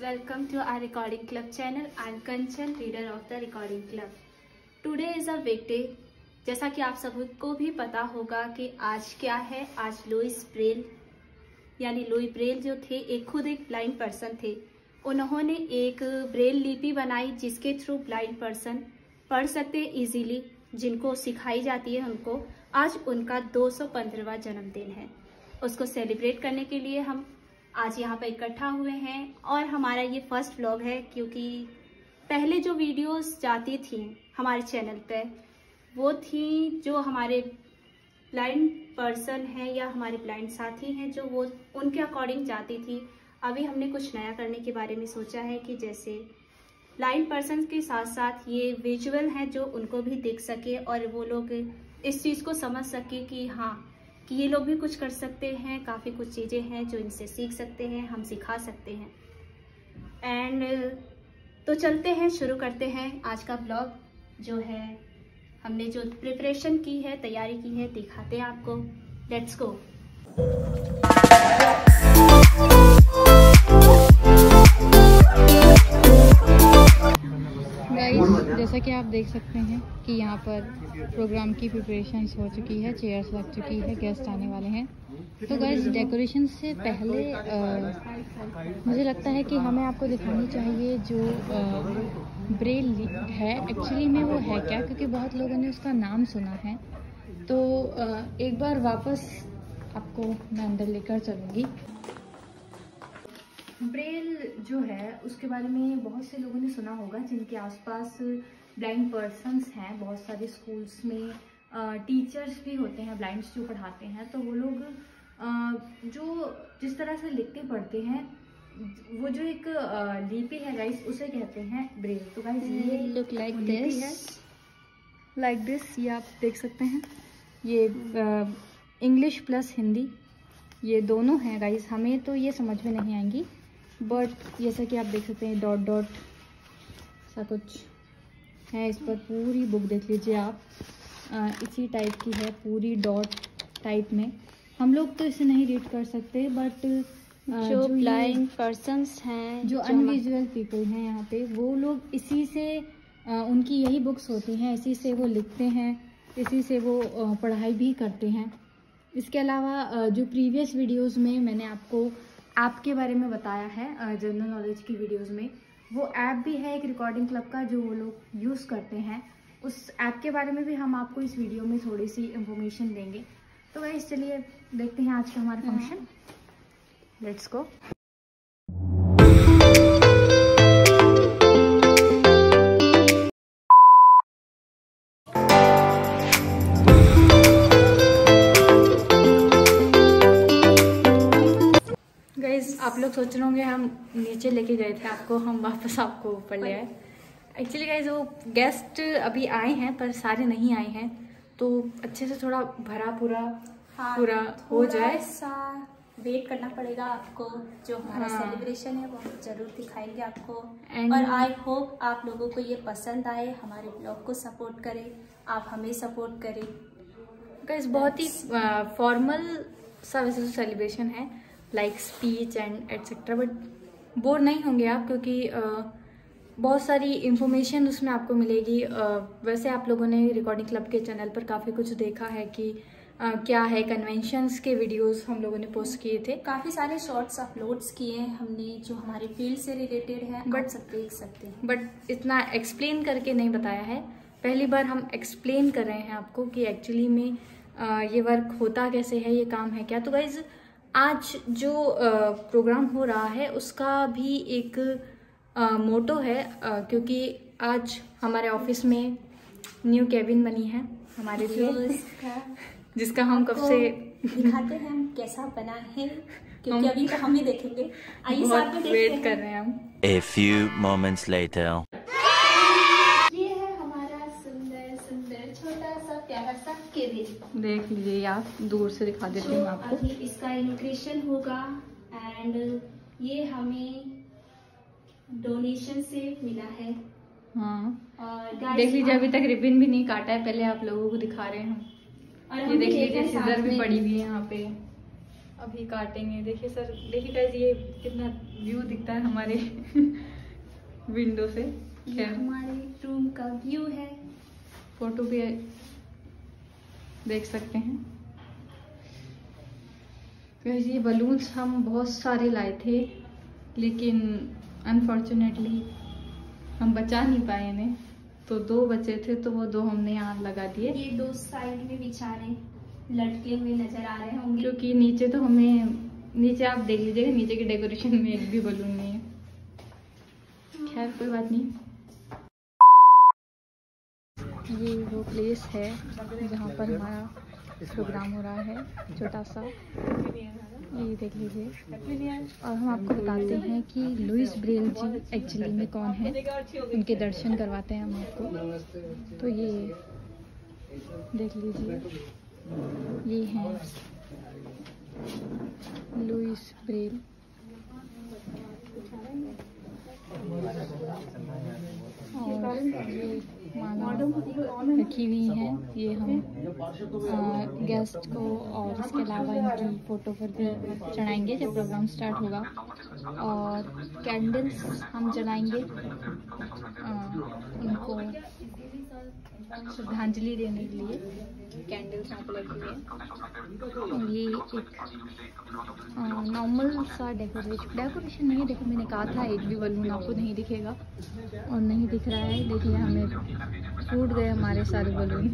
welcome to our recording club channel. I am Kanchan, leader of the recording club. Today is a big day. जैसा कि आप सबको भी पता होगा कि आज क्या है। आज लुइस ब्रेल यानी लुई ब्रेल जो थे खुद एक ब्लाइंड पर्सन थे। उन्होंने एक ब्रेल लिपि बनाई जिसके थ्रू ब्लाइंड पर्सन पढ़ सकते हैं इजीली, जिनको सिखाई जाती है उनको। आज उनका 215वां जन्मदिन है। उसको सेलिब्रेट करने के लिए हम आज यहाँ पर इकट्ठा हुए हैं और हमारा ये फर्स्ट व्लॉग है, क्योंकि पहले जो वीडियोस जाती थी हमारे चैनल पे वो थी जो हमारे ब्लाइंड पर्सन हैं या हमारे ब्लाइंड साथी हैं जो वो उनके अकॉर्डिंग जाती थी। अभी हमने कुछ नया करने के बारे में सोचा है कि जैसे ब्लाइंड पर्सन के साथ साथ ये विजुअल हैं जो उनको भी देख सके और वो लोग इस चीज़ को समझ सके कि हाँ कि ये लोग भी कुछ कर सकते हैं। काफ़ी कुछ चीज़ें हैं जो इनसे सीख सकते हैं, हम सिखा सकते हैं। एंड तो चलते हैं, शुरू करते हैं आज का ब्लॉग। जो है हमने जो प्रिपरेशन की है, तैयारी की है, दिखाते हैं आपको। Let's go. जैसा कि आप देख सकते हैं कि यहाँ पर प्रोग्राम की प्रिपरेशंस हो चुकी है, चेयर्स लग चुकी है, गेस्ट आने वाले हैं। तो गाइस डेकोरेशन से पहले मुझे लगता है कि हमें आपको दिखानी चाहिए जो ब्रेल है एक्चुअली में वो है क्या, क्योंकि बहुत लोगों ने उसका नाम सुना है। तो एक बार वापस आपको मैं अंदर लेकर चलूँगी। ब्रेल जो है उसके बारे में बहुत से लोगों ने सुना होगा, जिनके आसपास ब्लाइंड पर्सन्स हैं। बहुत सारे स्कूल्स में टीचर्स भी होते हैं ब्लाइंड्स जो पढ़ाते हैं। तो वो लोग जो जिस तरह से लिखते पढ़ते हैं, वो जो एक लिपि है गाइस उसे कहते हैं ब्रेल। तो गाइस ये लुक लाइक दिस, ये आप देख सकते हैं। ये इंग्लिश प्लस हिंदी ये दोनों हैं गाइस। हमें तो ये समझ में नहीं आएंगी, बट जैसा कि आप देख सकते हैं डॉट डॉट सा कुछ है इस पर। पूरी बुक देख लीजिए आप, इसी टाइप की है, पूरी डॉट टाइप में। हम लोग तो इसे नहीं रीड कर सकते, बट जो ब्लाइंड पर्सन्स हैं, जो अनविजुअल पीपल हैं यहाँ पे, वो लोग इसी से उनकी यही बुक्स होती हैं, इसी से वो लिखते हैं, इसी से वो पढ़ाई भी करते हैं। इसके अलावा जो प्रीवियस वीडियोस में मैंने आपको ऐप के बारे में बताया है, जनरल नॉलेज की वीडियोस में, वो ऐप भी है एक रिकॉर्डिंग क्लब का जो वो लोग यूज़ करते हैं। उस ऐप के बारे में भी हम आपको इस वीडियो में थोड़ी सी इंफॉर्मेशन देंगे। तो गाइस चलिए देखते हैं आज का हमारा फंक्शन। Let's go. आप लोग सोच रहे होंगे हम नीचे लेके गए थे आपको, हम वापस आपको ऊपर ले आए। एक्चुअली गाइस वो गेस्ट अभी आए हैं पर सारे नहीं आए हैं, तो अच्छे से थोड़ा भरा पूरा हो जाए। वेट करना पड़ेगा आपको। जो हमारा सेलिब्रेशन है वो हम जरूर दिखाएंगे आपको। और आई होप आप लोगों को ये पसंद आए, हमारे ब्लॉग को सपोर्ट करें, आप हमें सपोर्ट करें। गाइस बहुत ही फॉर्मल सा वैसे सेलिब्रेशन है, like speech and etcetera, but bore नहीं होंगे आप, क्योंकि बहुत सारी इंफॉर्मेशन उसमें आपको मिलेगी। वैसे आप लोगों ने रिकॉर्डिंग क्लब के चैनल पर काफ़ी कुछ देखा है कि क्या है, कन्वेंशंस के वीडियोस हम लोगों ने पोस्ट किए थे, काफ़ी सारे शॉर्ट्स अपलोड्स किए हैं हमने जो हमारे फील्ड से रिलेटेड है, बट सब देख सकते हैं। बट इतना एक्सप्लेन करके नहीं बताया है। पहली बार हम एक्सप्लेन कर रहे हैं आपको कि एक्चुअली में ये वर्क होता कैसे है, ये काम है क्या। तो गाइज आज जो प्रोग्राम हो रहा है उसका भी एक मोटो है, क्योंकि आज हमारे ऑफिस में न्यू केबिन बनी है हमारे लिए, जिसका हम कब से दिखाते हैं हम कैसा बना है, क्योंकि अभी तो हम ही देखेंगे। आइए साथ में देखते हैं। वेट कर रहे हैं हम। A few moments later. ये है हमारा सुंदर सुंदर छोटा सा प्यारा सा केबिन। देख लीजिए आप, दूर से दिखा देती हूँ आपको। अभी इसका इनॉग्रेशन होगा एंड ये हमें डोनेशन से मिला है। हाँ, और देख लीजिए अभी तक रिबन भी नहीं काटा है, पहले आप लोगों को दिखा रहे हैं हम। और ये देख लीजिए सीजर भी पड़ी हुई है यहाँ पे। अभी काटेंगे। देखिए सर, देखिए गाइस ये कितना व्यू दिखता है हमारे विंडो से। ये हमारे रूम का व्यू है। फोटो भी देख सकते हैं। गाइस ये बलून्स हम बहुत सारे लाए थे, लेकिन अनफॉर्चुनेटली हम बचा नहीं पाए इन्हें। तो 2 बचे थे, तो वो 2 हमने यहाँ लगा दिए। ये 2 साइड में बेचारे लटके हुए नजर आ रहे होंगे, क्योंकि नीचे तो हमें, नीचे आप देख लीजिएगा, नीचे के डेकोरेशन में एक भी बलून नहीं है। खैर कोई बात नहीं। ये वो प्लेस है जहाँ पर हमारा प्रोग्राम हो रहा है, छोटा सा, ये देख लीजिए। और हम आपको बताते हैं कि लुइस ब्रेल जी एक्चुअली में कौन है, उनके दर्शन करवाते हैं हम आपको। तो ये देख लीजिए, ये हैं लुइस ब्रेल। और ये माला रखी हुई हैं, ये हम गेस्ट को और इसके अलावा इनकी फ़ोटो पर भी चढ़ाएंगे जब प्रोग्राम स्टार्ट होगा। और कैंडल्स हम जलाएंगे उनको श्रद्धांजलि देने के लिए। कैंडल्स यहाँ पर लगी हुई है। और ये एक नॉर्मल सा डेकोरेशन नहीं है। देखो मैंने कहा था एक भी बलून आपको नहीं दिखेगा, और नहीं दिख रहा है। देखिए हमें फूट गए हमारे सारे बलून।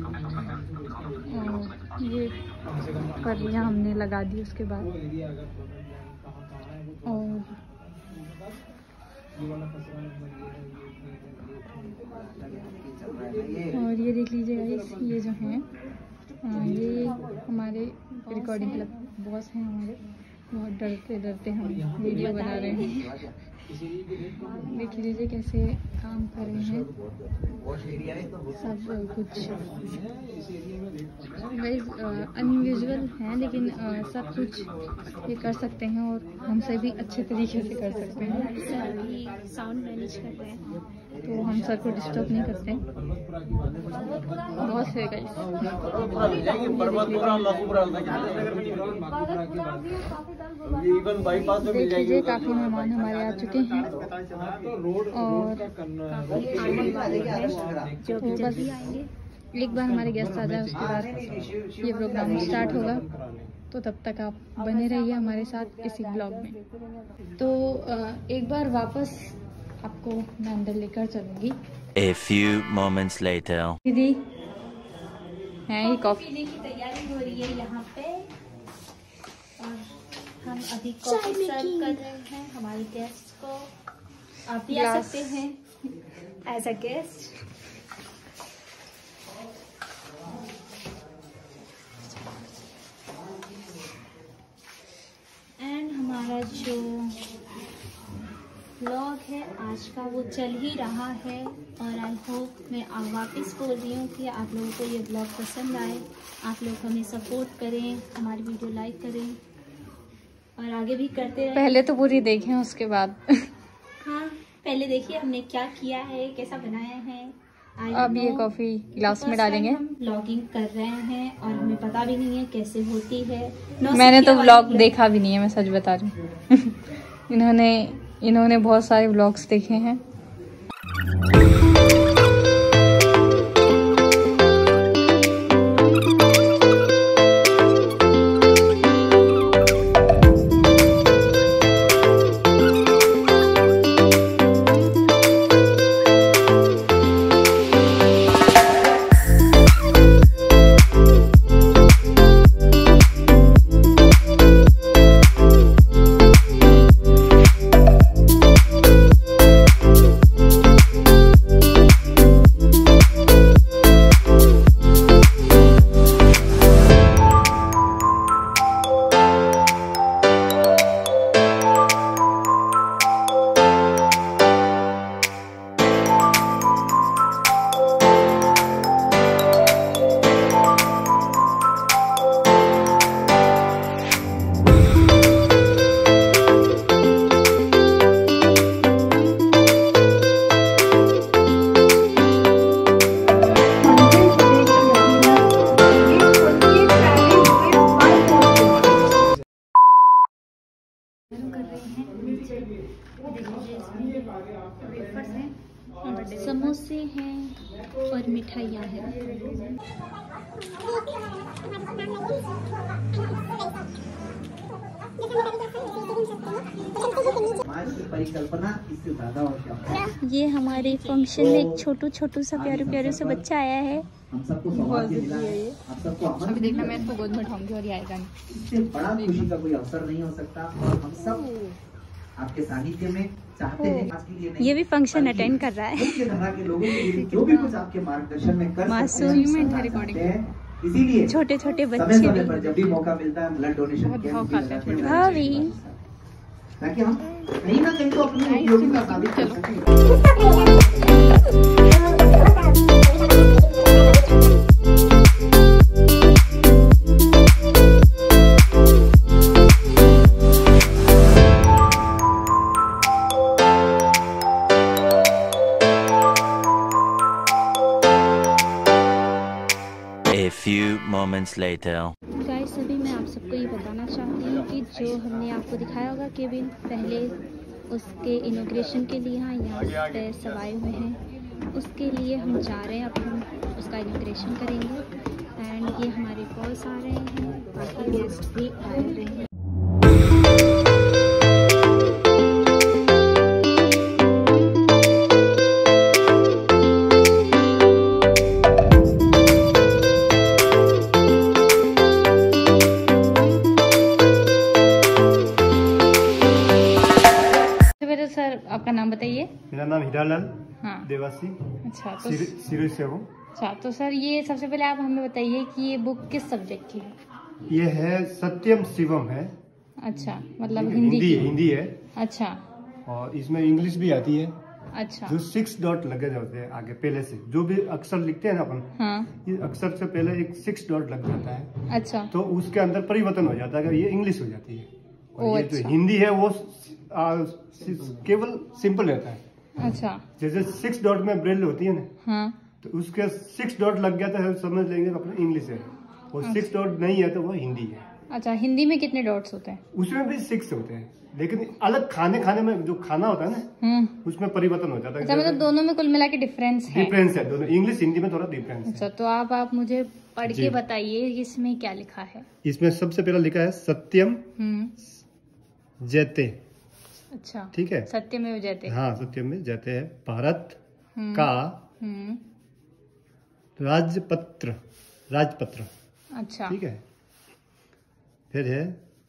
और ये परियां हमने लगा दी उसके बाद। और ये देख लीजिए गाइस, ये जो हैं ये हमारे रिकॉर्डिंग क्लब बॉस हैं हमारे। बहुत डरते डरते हम वीडियो बना रहे हैं। देख लीजिए कैसे काम कर रहे हैं सब कुछ। अनयूजुअल हैं, लेकिन सब कुछ ये कर सकते हैं और हमसे भी अच्छे तरीके से कर सकते हैं। सर भी साउंड मैनेज कर रहे हैं, तो हम सर को डिस्टर्ब नहीं करते। बहुत है गाइस। देख लीजिए काफी मेहमान हमारे आ चुके हैं। और तो बस एक बार हमारे गेस्ट आ जाए उसके बाद ये प्रोग्राम स्टार्ट होगा। तो तब तक आप बने रहिए हमारे साथ इसी ब्लॉग में। तो एक बार वापस आपको मैं अंदर लेकर चलूंगी। A few moments later. दीदी है ये कॉफी पीने की तैयारी हो रही है यहाँ पे, और हम अभी कॉफी सर्व कर रहे हैं हमारे गेस्ट को। आप भी आ सकते हैं एज अ गेस्ट। एंड हमारा जो व्लॉग है आज का वो चल ही रहा है, और आई होप मैं वापस बोल रही हूँ कि आप लोगों को ये व्लॉग पसंद आए। आप लोग हमें सपोर्ट करें, हमारी वीडियो लाइक करें और आगे भी करते रहें। पहले तो पूरी देखें उसके बाद हाँ, पहले देखिए हमने क्या किया है, कैसा बनाया है। अब ये कॉफी गिलास में डालेंगे। हम व्लॉगिंग कर रहे हैं और हमें पता भी नहीं है कैसे होती है। मैंने तो व्लॉग देखा भी नहीं है, मैं सच बता रही हूँ। इन्होंने बहुत सारे व्लॉग्स देखे हैं। बर्थडे। समोसे हैं और मिठाइयाँ हैं। परिकल्पना इससे ज्यादा और ये हमारे फंक्शन में एक छोटू सा प्यारे से बच्चा आया है। हम सबको सौभाग्य मिला है। आप सबको अभी देखना, मैं इसको गोद में उठाऊंगी और ये आएगा नहीं। इससे बड़ा खुशी का कोई अवसर नहीं हो सकता और हम सब आपके सानिध्य में चाहते हैं। आज के लिए नहीं, ये भी फंक्शन अटेंड कर रहा है। मुख्य धारा के लोगों के लिए जो भी कुछ आपके मार्गदर्शन में कर मासूम सकते हैं, इसीलिए छोटे बच्चे समय पर जब भी मौका मिलता है ब्लड डोनेशन कैंप भाभी ताकि हम कहीं ना कहीं तो अपनी उपयोगिता साबित कर सकें। A few moments later. Guys, अभी मैं आप सबको ये बताना चाहती हूँ कि जो हमने आपको दिखाया होगा केबिन, पहले उसके इनॉग्रेशन के लिए यहाँ पे सब आए हुए हैं। उसके लिए हम जा रहे हैं, अब हम उसका इनॉग्रेशन करेंगे। एंड ये हमारे बॉस आ रहे हैं, बाकी गेस्ट भी आ रहे हैं। सर, आपका नाम बताइए। मेरा नाम हीरालाल हाँ। देवासी। अच्छा तो सिरोही से हूँ। अच्छा तो सर, ये सबसे पहले आप हमें बताइए कि ये बुक किस सब्जेक्ट की है। ये है सत्यम शिवम है। अच्छा, मतलब हिंदी हिंदी है। अच्छा, और इसमें इंग्लिश भी आती है। अच्छा, जो 6 डॉट लगे होते हैं आगे पहले से, जो भी अक्षर लिखते हैं ना अपन, हाँ, ये अक्षर से पहले एक 6 डॉट लग जाता है। अच्छा, तो उसके अंदर परिवर्तन हो जाता है, ये इंग्लिश हो जाती है। और ये अच्छा। जो हिंदी है वो केवल सिंपल रहता है। अच्छा, जैसे 6 डॉट में ब्रेल होती है ना, हाँ, तो उसके 6 डॉट लग गया तो समझ लेंगे अपना इंग्लिश है। और 6 डॉट नहीं है तो वो हिंदी है। अच्छा। हिंदी में कितने डॉट्स होते हैं? उसमें भी 6 होते हैं, लेकिन अलग खाने में जो खाना होता है ना, उसमें परिवर्तन हो जाता है। अच्छा, मतलब दोनों में कुल मिला के डिफरेंस है। डिफरेंस है दोनों, इंग्लिश हिंदी में थोड़ा डिफरेंस है। अच्छा, तो आप मुझे पढ़ के बताइए इसमें क्या लिखा है। इसमें सबसे पहला लिखा है सत्यम जयते। अच्छा, ठीक है, सत्यमेव जयते। हाँ, सत्यम में जयते है। भारत का राजपत्र। अच्छा, ठीक है। फिर है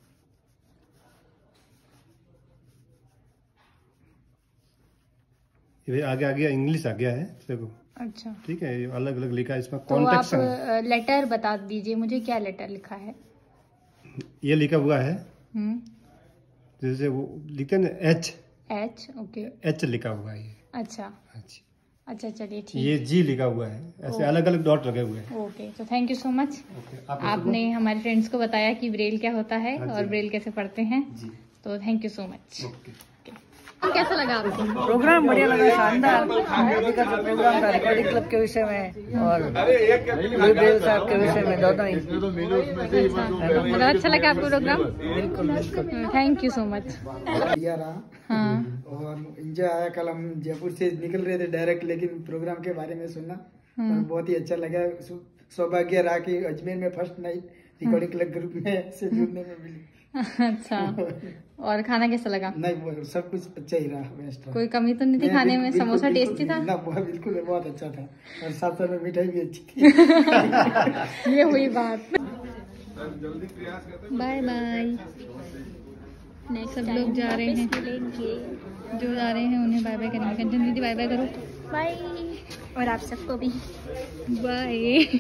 ये आगे इंग्लिश आ गया है देखो। अच्छा, ठीक है, ये अलग अलग लिखा है इसमें। तो आप कॉन्टेक्स्ट लेटर बता दीजिए मुझे, क्या लेटर लिखा है। ये लिखा हुआ है जैसे वो लिखते हैं ना, एच। ओके, एच लिखा हुआ है ये। अच्छा, चलिए ठीक। ये जी लिखा हुआ है, ऐसे अलग अलग डॉट लगे हुए हैं। ओके, तो थैंक यू सो मच। आपने हमारे फ्रेंड्स को बताया कि ब्रेल क्या होता है और ब्रेल कैसे पढ़ते हैं, तो थैंक यू सो मच। कैसा लगा आपको प्रोग्राम? बढ़िया लगा, शानदार। मोदी का जो प्रोग्राम था रिकॉर्डिंग क्लब के विषय में और लुई साहब के विषय में, दोनों ही। बहुत अच्छा लगा आपको प्रोग्राम? बिल्कुल। Thank you so much. बढ़िया रहा। हाँ। और एंजॉय आया। कल हम जयपुर से निकल रहे थे डायरेक्ट, लेकिन प्रोग्राम के बारे में सुना और बहुत ही अच्छा लगा। सौभाग्य रहा कि अजमेर में first night recording club group में से जुड़ने में मिली। अच्छा, और खाना कैसा लगा? नहीं, वो सब कुछ अच्छा ही रहा, बेस्ट रहा। कोई कमी तो नहीं थी खाने में? समोसा टेस्टी था ना? बिल्कुल, बहुत अच्छा था। और साथ साथ में मिठाई भी अच्छी थी। ये हुई बात। Bye bye. नेक्स्ट सब लोग जा रहे हैं, जो जा रहे हैं उन्हें बाय बाय करेंगे। कंचन दीदी बाय बाय करो। बाय। और आप सबको भी बाय।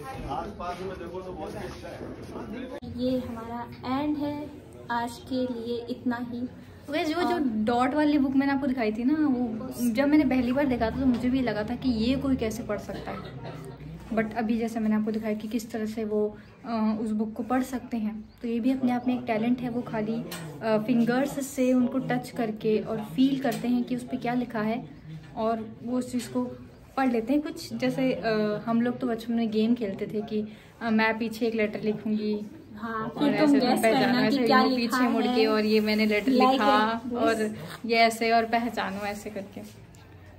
ये हमारा एंड है आज के लिए, इतना ही। वैसे जो डॉट वाली बुक मैंने आपको दिखाई थी ना, वो जब मैंने पहली बार देखा था तो मुझे भी लगा था कि ये कोई कैसे पढ़ सकता है, बट अभी जैसे मैंने आपको दिखाया कि किस तरह से वो उस बुक को पढ़ सकते हैं, तो ये भी अपने आप में एक टैलेंट है। वो खाली फिंगर्स से उनको टच करके और फील करते हैं कि उस पर क्या लिखा है, और वो उस चीज़ को पढ़ लेते हैं। कुछ जैसे हम लोग तो बचपन में गेम खेलते थे कि मैं पीछे एक लेटर लिखूंगी, हाँ, और ऐसे पहचानो, ऐसे पीछे मुड़ के और ये मैंने लेटर लिखा और ये ऐसे और पहचानो ऐसे करके।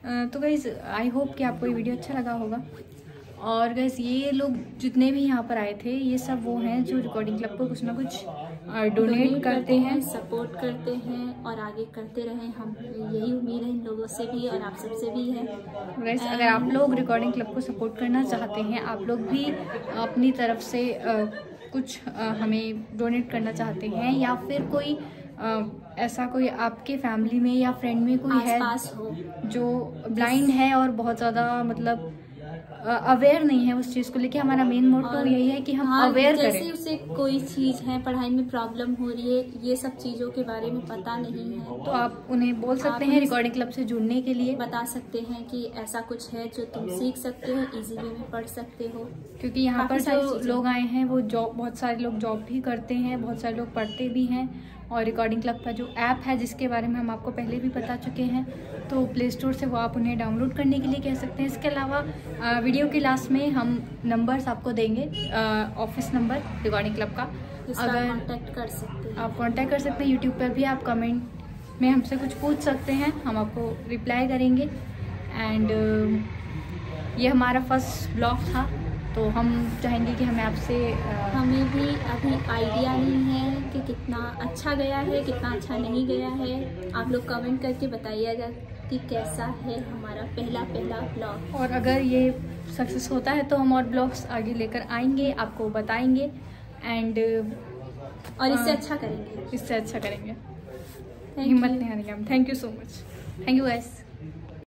तो गाइज आई होप कि आपको ये वीडियो अच्छा लगा होगा। और गाइज ये लोग जितने भी यहाँ पर आए थे ये सब वो हैं जो रिकॉर्डिंग क्लब को कुछ ना कुछ डोनेट करते हैं, सपोर्ट करते हैं और आगे करते रहें। हम यही उम्मीद है इन लोगों से भी और आप सबसे भी है। गाइज अगर आप लोग रिकॉर्डिंग क्लब को सपोर्ट करना चाहते हैं, आप लोग भी अपनी तरफ से कुछ हमें डोनेट करना चाहते हैं, या फिर कोई ऐसा कोई आपके फैमिली में या फ्रेंड में कोई है हो जो ब्लाइंड है और बहुत ज़्यादा मतलब अवेयर नहीं है उस चीज़ को लेके, हमारा मेन मोटो यही है कि हम अवेयर करें। जैसे उसे कोई चीज़ है, पढ़ाई में प्रॉब्लम हो रही है, ये सब चीज़ों के बारे में पता नहीं है, तो आप उन्हें बोल सकते हैं रिकॉर्डिंग क्लब से जुड़ने के लिए, बता सकते हैं कि ऐसा कुछ है जो तुम सीख सकते हो, इजी वे में पढ़ सकते हो। क्योंकि यहाँ पर जो लोग आए हैं वो बहुत सारे लोग जॉब भी करते हैं, बहुत सारे लोग पढ़ते भी हैं। और रिकॉर्डिंग क्लब का जो ऐप है जिसके बारे में हम आपको पहले भी बता चुके हैं, तो प्ले स्टोर से वो आप उन्हें डाउनलोड करने के लिए कह सकते हैं। इसके अलावा वीडियो के लास्ट में हम नंबर्स आपको देंगे, ऑफिस नंबर रिकॉर्डिंग क्लब का, अगर कांटेक्ट कर सकते हैं, आप कांटेक्ट कर सकते हैं। यूट्यूब पर भी आप कमेंट में हमसे कुछ पूछ सकते हैं, हम आपको रिप्लाई करेंगे। एंड ये हमारा फर्स्ट ब्लॉग था, तो हम चाहेंगे कि हमें भी अभी आइडिया नहीं है कि कितना अच्छा गया है, कितना अच्छा नहीं गया है। आप लोग कमेंट करके बताइएगा कि कैसा है हमारा पहला ब्लॉग। और अगर ये सक्सेस होता है तो हम और ब्लॉग्स आगे लेकर आएंगे, आपको बताएंगे एंड और इससे अच्छा करेंगे, हिम्मत नहीं हारेंगे हम। Thank you so much, thank you guys.